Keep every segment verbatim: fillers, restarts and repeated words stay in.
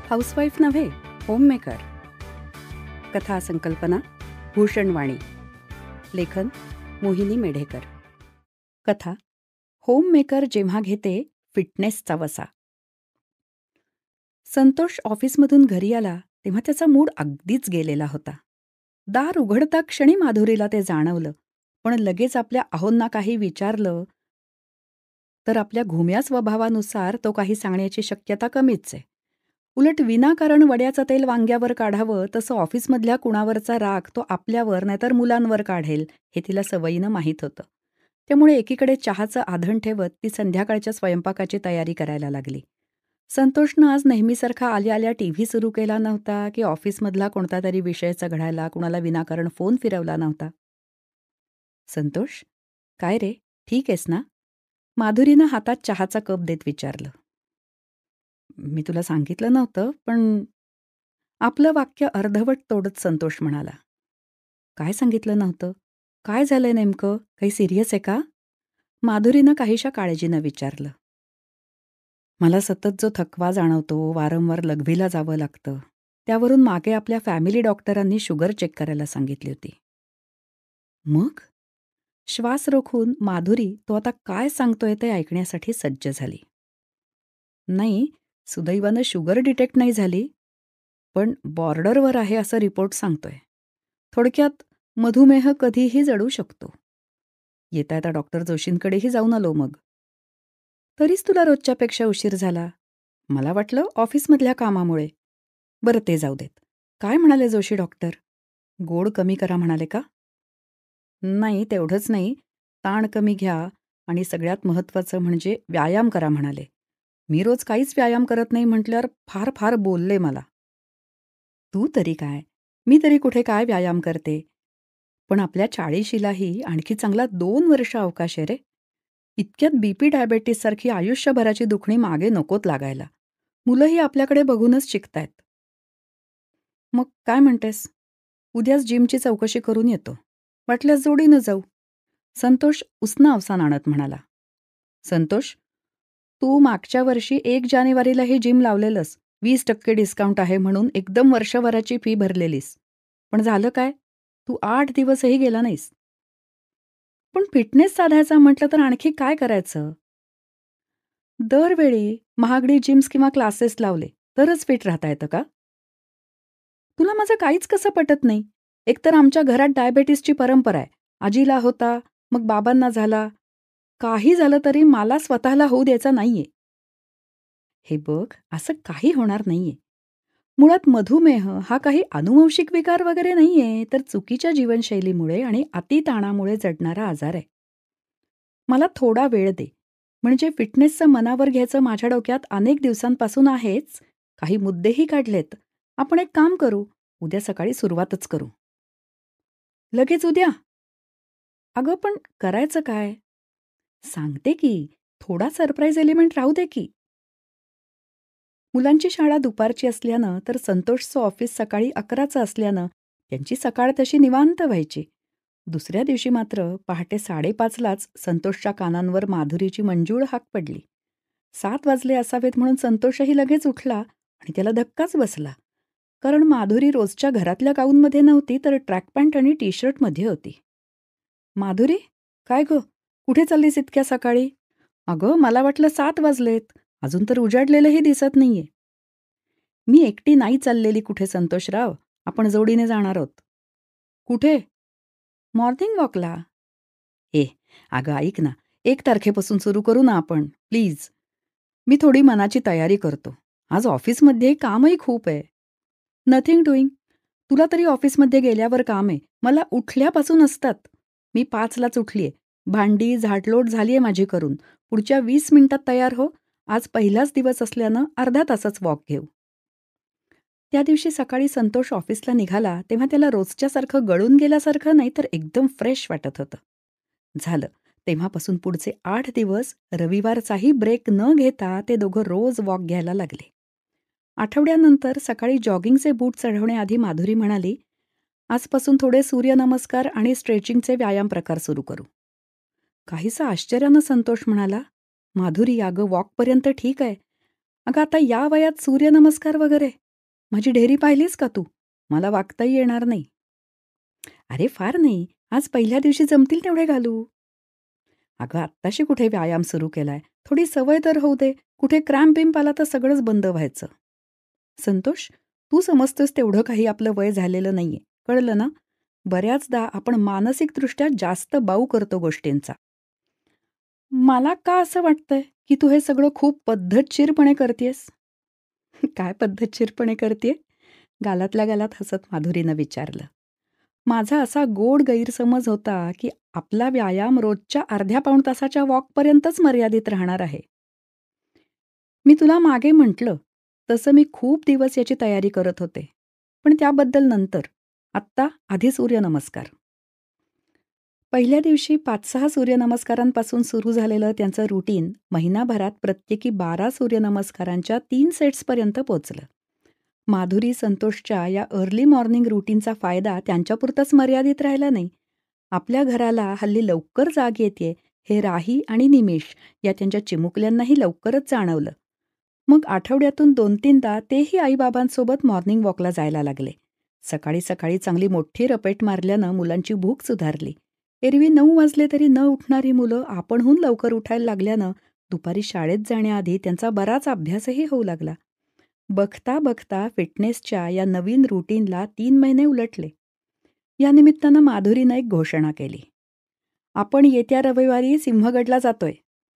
Housewife नव्हे, homemaker. कथा संकल्पना भूषणवाणी. लेखन मोहिनी मेढेकर. कथा होममेकर जेव्हा घेते फिटनेसचा वसा. संतोष ऑफिसमधून घरी आला तेव्हा त्याचा मूड अगदीच गेलेला होता. दार उघडता क्षणी माधुरीला ते जाणवलं, पण लगेच आपल्या आहोंना काही विचारलं तर आपल्या घुम्या स्वभावानुसार तो काही सांगण्याची शक्यता कमीच आहे. उलट विनाकारण वड्याचं तेल वांग्यावर काढावं तसं ऑफिसमधल्या कुणावरचा राग तो आपल्यावर नाहीतर मुलांवर काढेल हे तिला सवयीनं माहीत होतं. त्यामुळे एकीकडे चहाचं आधण ठेवत ती संध्याकाळच्या स्वयंपाकाची तयारी करायला लागली. संतोषनं आज नेहमीसारखा आल्या आल्या टी व्ही सुरू केला नव्हता की ऑफिसमधला कोणता तरी विषय चघळायला कुणाला विनाकारण फोन फिरवला नव्हता. संतोष, काय रे, ठीक आहेस ना? माधुरीनं हातात चहाचा कप देत विचारलं. मी तुला सांगितलं नव्हतं, पण आपलं वाक्य अर्धवट तोडत संतोष म्हणाला. काय सांगितलं नव्हतं? काय झालंय नेमकं? काही सिरियस आहे का? माधुरीनं काहीशा काळजीनं विचारलं. मला सतत जो थकवा जाणवतो, वारंवार लघवीला जावं लागतं, त्यावरून मागे आपल्या फॅमिली डॉक्टरांनी शुगर चेक करायला सांगितली होती. मग? श्वास रोखून माधुरी तो आता काय सांगतोय ते ऐकण्यासाठी सज्ज झाली. नाही, सुदैवानं शुगर डिटेक्ट नाही झाली, पण बॉर्डरवर आहे असं रिपोर्ट सांगतोय. थोडक्यात मधुमेह कधीही जडू शकतो. येता येता डॉक्टर जोशींकडेही जाऊन आलो मग. तरीच तुला रोजच्यापेक्षा उशीर झाला. मला वाटलं ऑफिसमधल्या कामामुळे. बरं ते जाऊ देत. काय म्हणाले जोशी डॉक्टर? गोड कमी करा म्हणाले का? नाही, तेवढंच नाही. ताण कमी घ्या आणि सगळ्यात महत्त्वाचं म्हणजे व्यायाम करा म्हणाले. मी रोज काहीच व्यायाम करत नाही म्हटल्यावर फार फार बोलले मला. तू तरी काय, मी तरी कुठे काय व्यायाम करते. पण आपल्या चाळीशीलाही आणखी चांगला दोन वर्ष अवकाश आहे रे. इतक्यात बीपी डायबेटीससारखी आयुष्यभराची दुखणी मागे नकोत लागायला. मुलंही आपल्याकडे बघूनच शिकतायत. मग काय म्हणतेस? उद्याच जिमची चौकशी करून येतो. वाटल्यास जोडीनं जाऊ. संतोष उसना अवसान आणत म्हणाला. संतोष, तू मागच्या वर्षी एक जानेवारीला हे जिम लावलेलंस. वीस टक्के डिस्काउंट आहे म्हणून एकदम वर्षभराची फी भरलेलीस. पण झालं काय? तू आठ दिवसही गेला नाहीस. पण फिटनेस साधायचा म्हटलं तर आणखी काय करायचं? दरवेळी महागडी जिम्स किंवा क्लासेस लावले तरच फिट राहता येतं का? तुला माझं काहीच कसं पटत नाही. एकतर आमच्या घरात डायबेटीसची परंपरा आहे. आजीला होता, मग बाबांना झाला. काही झालं तरी मला स्वतःला होऊ द्यायचा नाहीये. हे बघ, असं काही होणार नाहीये. मुळात मधुमेह हा काही अनुवंशिक विकार वगैरे नाहीये, तर चुकीच्या जीवनशैलीमुळे आणि अतिताणामुळे जडणारा आजार आहे. मला थोडा वेळ दे. म्हणजे फिटनेसचं मनावर घ्यायचं माझ्या डोक्यात अनेक दिवसांपासून आहेच. काही मुद्देही काढलेत. आपण एक काम करू, उद्या सकाळी सुरुवातच करू. लगेच उद्या? अगं पण करायचं काय? सांगते की, थोडा सरप्राईज एलिमेंट राहू दे की. मुलांची शाळा दुपारची असल्यानं तर संतोषचं ऑफिस सकाळी अकराचं असल्यानं त्यांची सकाळ तशी निवांत व्हायची. दुसऱ्या दिवशी मात्र पहाटे साडेपाचलाच संतोषच्या कानांवर माधुरीची मंजूळ हाक पडली. सात वाजले असावेत म्हणून संतोषही लगेच उठला आणि त्याला धक्काच बसला. कारण माधुरी रोजच्या घरातल्या गाऊनमध्ये नव्हती तर ट्रॅक पॅन्ट आणि टी शर्टमध्ये होती. माधुरी, काय गं, कुठे चाललीस इतक्या सकाळी? अगं, मला वाटलं सात वाजलेत. अजून तर उजाडलेलंही दिसत नाहीये. मी एकटी नाही चाललेली कुठे संतोषराव. आपण जोडीने जाणार आहोत. कुठे? मॉर्निंग वॉकला. ए, अगं ऐक ना, एक तारखेपासून सुरू करू ना आपण, प्लीज. मी थोडी मनाची तयारी करतो. आज ऑफिसमध्ये कामही खूप आहे. Nothing doing. तुला तरी ऑफिसमध्ये गेल्यावर काम आहे. मला उठल्यापासून असतात. मी पाचलाच उठलीये. भांडी झाडलोट झालीये माझी करून. पुढच्या वीस मिनिटात तयार हो. आज पहिलाच दिवस असल्यानं अर्धा तासच वॉक घेऊ. त्या दिवशी सकाळी संतोष ऑफिसला निघाला तेव्हा त्याला रोजच्यासारखं गळून गेल्यासारखं नाही तर एकदम फ्रेश वाटत होतं. झालं, तेव्हापासून पुढचे आठ दिवस रविवारचाही ब्रेक न घेता ते दोघं रोज वॉक घ्यायला लागले. आठवड्यानंतर सकाळी जॉगिंगचे बूट चढवण्याआधी माधुरी म्हणाली, आजपासून थोडे सूर्यनमस्कार आणि स्ट्रेचिंगचे व्यायाम प्रकार सुरू करू. काहीसा आश्चर्यानं संतोष म्हणाला, माधुरी, अगं वॉकपर्यंत ठीक आहे, अगं आता या वयात सूर्यनमस्कार वगैरे? माझी ढेरी पाहिलीस का तू? मला वागताही येणार नाही. अरे फार नाही. आज पहिल्या दिवशी जमतील तेवढे घालू. अगं आत्ताशी कुठे व्यायाम सुरू केलाय. थोडी सवय तर होऊ दे. कुठे क्रॅम्प बिम्प आला तर सगळंच बंद व्हायचं. संतोष, तू समजतोस तेवढं काही आपलं वय झालेलं नाहीये. कळलं ना? बऱ्याचदा आपण मानसिकदृष्ट्या जास्त बाऊ करतो गोष्टींचा. मला का असं वाटतंय, की तू हे सगळं खूप पद्धतशीरपणे करतेयस? काय पद्धतशीरपणे करतेय? गालातल्या गालात हसत माधुरीनं विचारलं. माझा असा गोड गैरसमज होता, की आपला व्यायाम रोजच्या अर्ध्या पाऊण तासाच्या वॉकपर्यंतच मर्यादित राहणार आहे. मी तुला मागे म्हटलं, तसं मी खूप दिवस याची तयारी करत होते. पण त्याबद्दल नंतर. आत्ता आधी सूर्यनमस्कार. पहिल्या दिवशी पाच सहा सूर्यनमस्कारांपासून सुरू झालेलं त्यांचं रुटीन महिनाभरात प्रत्येकी बारा सूर्यनमस्कारांच्या तीन सेट्सपर्यंत पोचलं. माधुरी संतोषच्या या अर्ली मॉर्निंग रुटीनचा फायदा त्यांच्यापुरताच मर्यादित राहिला नाही. आपल्या घराला हल्ली लवकर जाग येते हे राही आणि निमेष या त्यांच्या चिमुकल्यांनाही लवकरच जाणवलं. मग आठवड्यातून दोन तीनदा तेही आईबाबांसोबत मॉर्निंग वॉकला जायला लागले. सकाळी सकाळी चांगली मोठी रपेट मारल्यानं मुलांची भूक सुधारली. एरवी नऊ वाजले तरी न उठणारी मुलं आपणहून लवकर उठायला लागल्यानं दुपारी शाळेत जाण्याआधी त्यांचा बराच अभ्यासही होऊ लागला. बघता बघता फिटनेसच्या या नवीन रुटीनला तीन महिने उलटले. या निमित्तानं माधुरीनं एक घोषणा केली. आपण येत्या रविवारी सिंहगडला जातोय.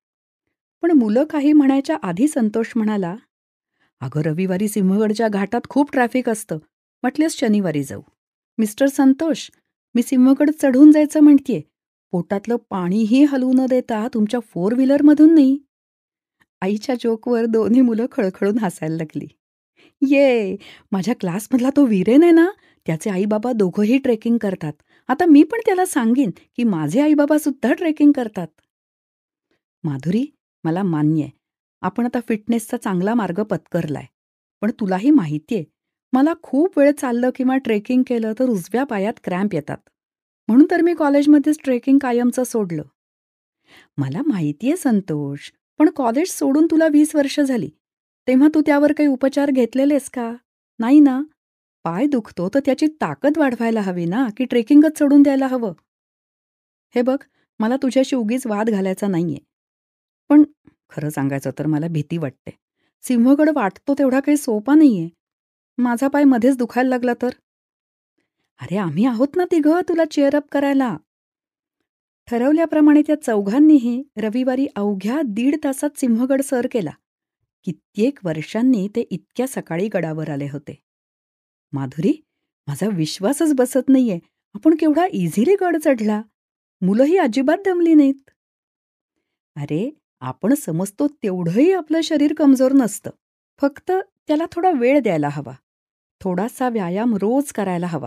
पण मुलं काही म्हणायच्या आधी संतोष म्हणाला, अगं रविवारी सिंहगडच्या घाटात खूप ट्रॅफिक असतं. म्हटलेस शनिवारी जाऊ. मिस्टर संतोष, मी सिंहगड चढून जायचं म्हणतेय. पोटातलं पाणीही हलवू न देता तुमच्या फोर व्हीलरमधून नाही. आईच्या जोकवर दोन्ही मुलं खळखळून हसायला लागली. ये, माझ्या क्लासमधला तो वीरेन आहे ना, त्याचे आईबाबा दोघंही ट्रेकिंग करतात. आता मी पण त्याला सांगीन की माझे आईबाबा सुद्धा ट्रेकिंग करतात. माधुरी, मला मान्य आहे. आपण आता फिटनेसचा चांगला मार्ग पत्करलाय. पण तुलाही माहितीये, मला खूप वेळ चाललं किंवा ट्रेकिंग केलं तर उजव्या पायात क्रॅम्प येतात. म्हणून तर मी कॉलेजमध्येच ट्रेकिंग कायमचं सोडलं. मला माहितीये संतोष, पण कॉलेज सोडून तुला वीस वर्ष झाली. तेव्हा तू त्यावर काही उपचार घेतलेलेस का? नाही ना? पाय दुखतो तर त्याची ताकद वाढवायला हवी ना, की ट्रेकिंगच सोडून द्यायला हवं? हे बघ, मला तुझ्याशी उगीच वाद घालायचा नाहीये. पण खरं सांगायचं तर मला भीती वाटते. सिंहगड वाटतो तेवढा काही सोपा नाहीये. माझा पाय मध्येच दुखायला लागला तर? अरे आम्ही आहोत ना तिघं तुला चेअरअप करायला. ठरवल्याप्रमाणे त्या चौघांनीही रविवारी अवघ्या दीड तासात सिंहगड सर केला. कित्येक वर्षांनी ते इतक्या सकाळी गडावर आले होते. माधुरी, माझा विश्वासच बसत नाहीये. आपण केवढा इझिली गड चढला. मुलंही अजिबात दमली नाहीत. अरे, आपण समजतो तेवढंही आपलं शरीर कमजोर नसतं. फक्त त्याला थोडा वेळ द्यायला हवा. थोडासा व्यायाम रोज करायला हवा.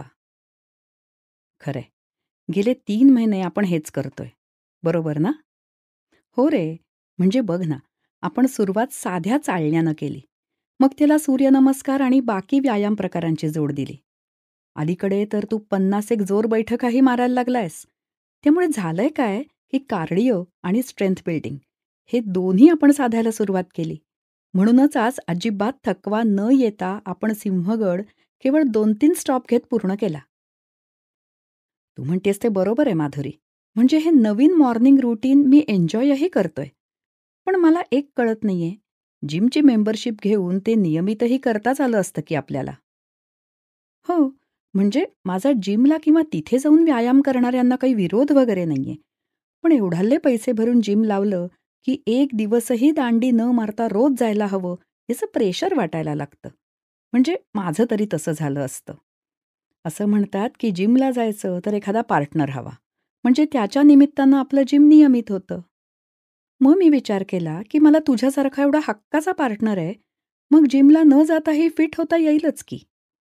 खरंय, गेले तीन महिने आपण हेच करतोय. बरोबर ना? हो रे, म्हणजे बघ ना, आपण सुरुवात साध्या चालण्यानं केली. मग त्याला सूर्यनमस्कार आणि बाकी व्यायाम प्रकारांची जोड दिली. अलीकडे तर तू पन्नास एक जोर बैठकाही मारायला लागलायस. त्यामुळे झालंय काय, की कार्डिओ आणि स्ट्रेंथ बिल्डिंग हे दोन्ही आपण साधायला सुरुवात केली. म्हणूनच आज अजिबात थकवा न येता आपण सिंहगड केवळ दोन तीन स्टॉप घेत पूर्ण केला. तू म्हणतेस ते बरोबर आहे माधुरी. म्हणजे हे नवीन मॉर्निंग रुटीन मी एन्जॉयही करतोय. पण मला एक कळत नाहीये, जिमची मेंबरशिप घेऊन ते नियमितही करताच आलं असतं की आपल्याला. हो, म्हणजे माझा जिमला किंवा तिथे जाऊन व्यायाम करणाऱ्यांना काही विरोध वगैरे नाहीये. पण एवढाले पैसे भरून जिम लावलं, की एक दिवसही दांडी न मारता रोज जायला हवं, याचं प्रेशर वाटायला लागतं. म्हणजे माझं तरी तसं झालं असतं. असं म्हणतात, की जिमला जायचं तर एखादा पार्टनर हवा. म्हणजे त्याच्या निमित्तानं आपलं जिम नियमित होतं. मग मी विचार केला, की मला तुझ्यासारखा एवढा हक्काचा पार्टनर आहे, मग जिमला न जाताही फिट होता येईलच की.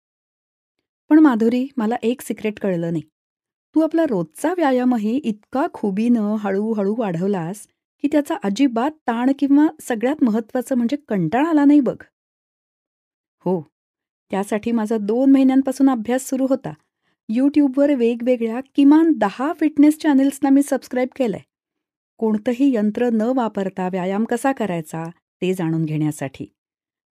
पण माधुरी, मला एक सिक्रेट कळलं नाही. तू आपला रोजचा व्यायामही इतका खुबीनं हळूहळू वाढवलास, की त्याचा अजिबात ताण किंवा सगळ्यात महत्त्वाचं म्हणजे कंटाळा आला नाही बघ. हो, त्यासाठी माझा दोन महिन्यांपासून अभ्यास सुरू होता. YouTubeवर वेगवेगळ्या किमान दहा फिटनेस चॅनेल्सना मी सबस्क्राईब केलंय. कोणतंही यंत्र न वापरता व्यायाम कसा करायचा ते जाणून घेण्यासाठी.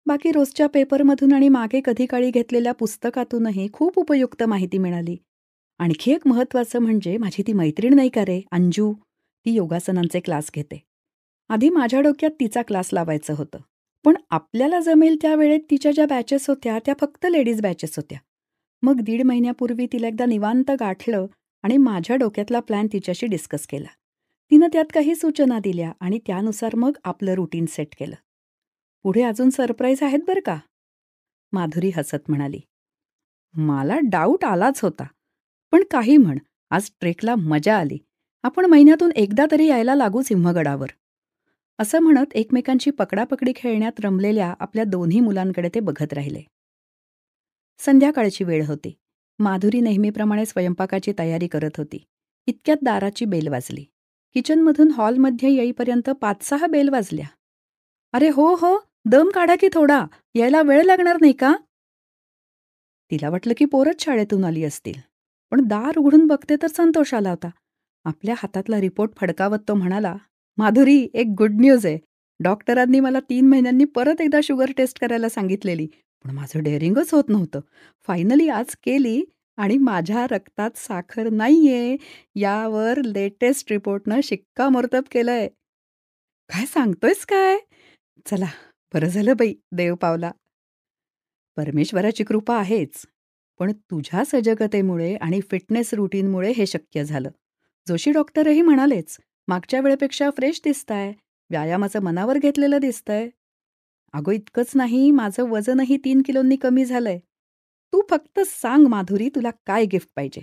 बाकी रोजच्या पेपरमधून आणि मागे कधी काळी घेतलेल्या पुस्तकातूनही खूप उपयुक्त माहिती मिळाली. आणखी एक महत्त्वाचं म्हणजे माझी ती मैत्रीण नाही का रे, अंजू, ती योगासनांचे क्लास घेते. आधी माझ्या डोक्यात तिचा क्लास लावायचं होतं. पण आपल्याला जमेल त्या वेळेत तिच्या ज्या बॅचेस होत्या त्या फक्त लेडीज बॅचेस होत्या. मग दीड महिन्यापूर्वी तिला एकदा निवांत गाठलं आणि माझ्या डोक्यातला प्लॅन तिच्याशी डिस्कस केला. तिनं त्यात काही सूचना दिल्या आणि त्यानुसार मग आपलं रुटीन सेट केलं. पुढे अजून सरप्राईज आहेत बरं का, माधुरी हसत म्हणाली. मला डाऊट आलाच होता. पण काही म्हण, आज ट्रेकला मजा आली. आपण महिन्यातून एकदा तरी यायला लागू सिंहगडावर. असं म्हणत एकमेकांची पकडापकडी खेळण्यात रमलेल्या आपल्या दोन्ही मुलांकडे ते बघत राहिले. संध्याकाळची वेळ होती. माधुरी नेहमीप्रमाणे स्वयंपाकाची तयारी करत होती. इतक्यात दाराची बेल वाजली. किचनमधून हॉलमध्ये येईपर्यंत पाच सहा बेल वाजल्या. अरे हो हो, दम काढा की थोडा, यायला वेळ लागणार नाही का? तिला वाटलं की पोरच शाळेतून आली असतील. पण दार उघडून बघते तर संतोष आला होता. आपल्या हातातला रिपोर्ट फडकावत तो म्हणाला, माधुरी, एक गुड न्यूज आहे. डॉक्टरांनी मला तीन महिन्यांनी परत एकदा शुगर टेस्ट करायला सांगितलेली. पण माझं डेअरिंगच होत नव्हतं. फायनली आज केली आणि माझ्या रक्तात साखर नाहीये यावर लेटेस्ट रिपोर्टनं शिक्कामोर्तब केलंय. काय सांगतोयस काय? चला, बरं झालं बाई, देव पावला. परमेश्वराची कृपा आहेच. पण तुझ्या सजगतेमुळे आणि फिटनेस रुटीनमुळे हे शक्य झालं. जोशी डॉक्टरही म्हणालेच, मागच्या वेळेपेक्षा फ्रेश दिसताय, व्यायामाचं मनावर घेतलेलं दिसतंय. अगं इतकंच नाही, माझं वजनही तीन किलोंनी कमी झालंय. तू फक्त सांग माधुरी, तुला काय गिफ्ट पाहिजे?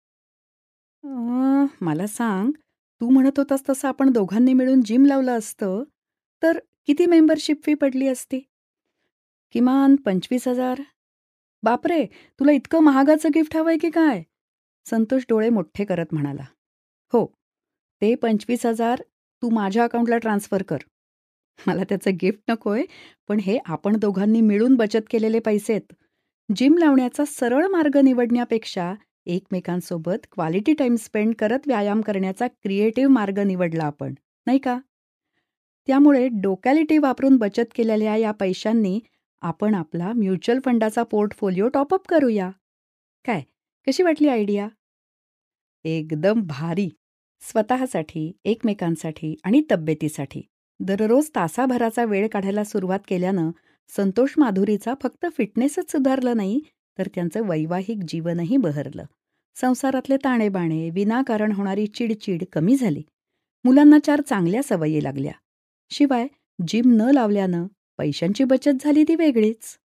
अं, मला सांग, तू म्हणत होतास तसं आपण दोघांनी मिळून जिम लावलं असतं तर किती मेंबरशिप फी पडली असती? किमान पंचवीस हजार. बापरे, तुला इतकं महागाचं गिफ्ट हवंय की काय? संतोष डोळे मोठे करत म्हणाला. हो, ते पंचवीस हजार तू माझ्या अकाउंटला ट्रान्सफर कर. मला त्याचं गिफ्ट नकोय, पण हे आपण दोघांनी मिळून बचत केलेले पैसे आहेत. जिम लावण्याचा सरळ मार्ग निवडण्यापेक्षा एकमेकांसोबत क्वालिटी टाईम स्पेंड करत व्यायाम करण्याचा क्रिएटिव्ह मार्ग निवडला आपण, नाही का? त्यामुळे डोकॅलिटी वापरून बचत केलेल्या या पैशांनी आपण आपला म्युच्युअल फंडाचा पोर्टफोलिओ टॉपअप करूया. काय, कशी वाटली आयडिया? एकदम भारी. स्वतःसाठी, एकमेकांसाठी आणि तब्येतीसाठी दररोज तासाभराचा वेळ काढायला सुरुवात केल्यानं संतोष माधुरीचा फक्त फिटनेसच सुधारलं नाही, तर त्यांचं वैवाहिक जीवनही बहरलं. संसारातले ताणेबाणे, विनाकारण होणारी चिडचिड कमी झाली. मुलांना चार चांगल्या सवयी लागल्या. शिवाय जिम न लावल्यानं पैशांची बचत झाली ती वेगळीच.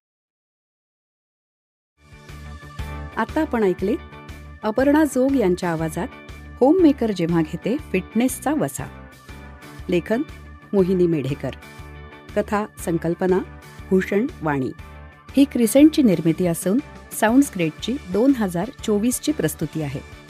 आता आपण ऐकले अपर्णा जोग यांच्या आवाजात होममेकर जेव्हा घेते फिटनेसचा वसा. लेखन मोहिनी मेढेकर. कथा संकल्पना भूषण वाणी. ही क्रिसेंटची निर्मिती असून साऊंड्स ग्रेटची दोन हजार चोवीसची प्रस्तुती आहे.